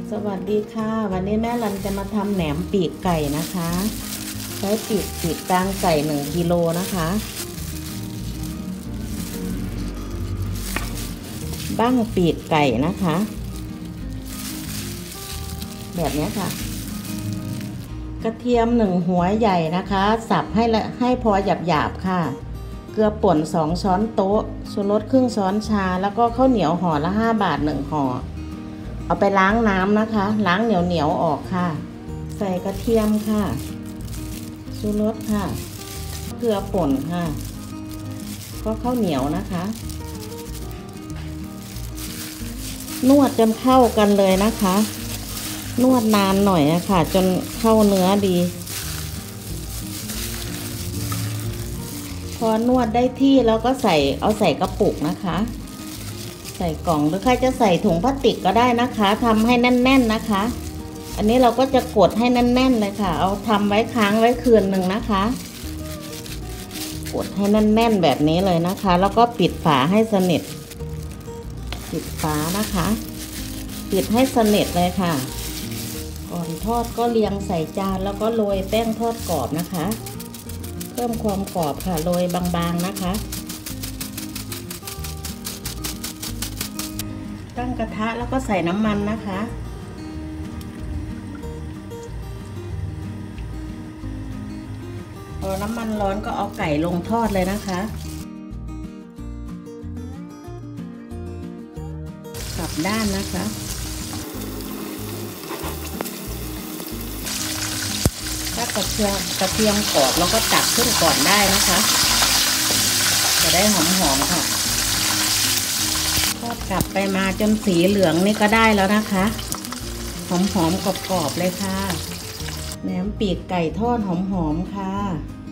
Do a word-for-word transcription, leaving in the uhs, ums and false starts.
สวัสดีค่ะวันนี้แม่รันจะมาทำแหนมปีกไก่นะคะใช้ปีกปีกกลางไก่หนึ่งกิโลนะคะบ้างปีกไก่นะคะแบบนี้ค่ะกระเทียมหนึ่งหัวใหญ่นะคะสับให้ละให้พอหยาบหยาบค่ะเกลือป่นสองช้อนโต๊ะชูรสครึ่งช้อนชาแล้วก็ข้าวเหนียวห่อละห้าบาทหนึ่งห่อเอาไปล้างน้ำนะคะล้างเหนียวเหนียวออกค่ะใส่กระเทียมค่ะชูรสค่ะเกลือป่นค่ะก็ข้าวเหนียวนะคะนวดจนเข้ากันเลยนะคะนวดนานหน่อยอะค่ะจนเข้าเนื้อดีพอนวดได้ที่แล้วก็ใส่เอาใส่กระปุกนะคะใส่กล่องหรือใครจะใส่ถุงพลาสติกก็ได้นะคะทำให้แน่นๆนะคะอันนี้เราก็จะกดให้แน่นๆเลยค่ะเอาทำไว้ค้างไว้คืนหนึ่งนะคะกดให้แน่นๆแบบนี้เลยนะคะแล้วก็ปิดฝาให้สนิทปิดฝานะคะปิดให้สนิทเลยค่ะก่อนทอดก็เรียงใส่จานแล้วก็โรยแป้งทอดกรอบนะคะเพิ่มความกรอบค่ะโรยบางๆนะคะตั้งกระทะแล้วก็ใส่น้ำมันนะคะพอน้ำมันร้อนก็เอาไก่ลงทอดเลยนะคะกลับด้านนะคะถ้ากระเทียมกระเทียมกรอบแล้วก็ตักขึ้นก่อนได้นะคะจะได้หอมๆค่ะทอดกลับไปมาจนสีเหลืองนี่ก็ได้แล้วนะคะหอมๆกรอบๆเลยค่ะแหนมปีกไก่ทอดหอมๆค่ะ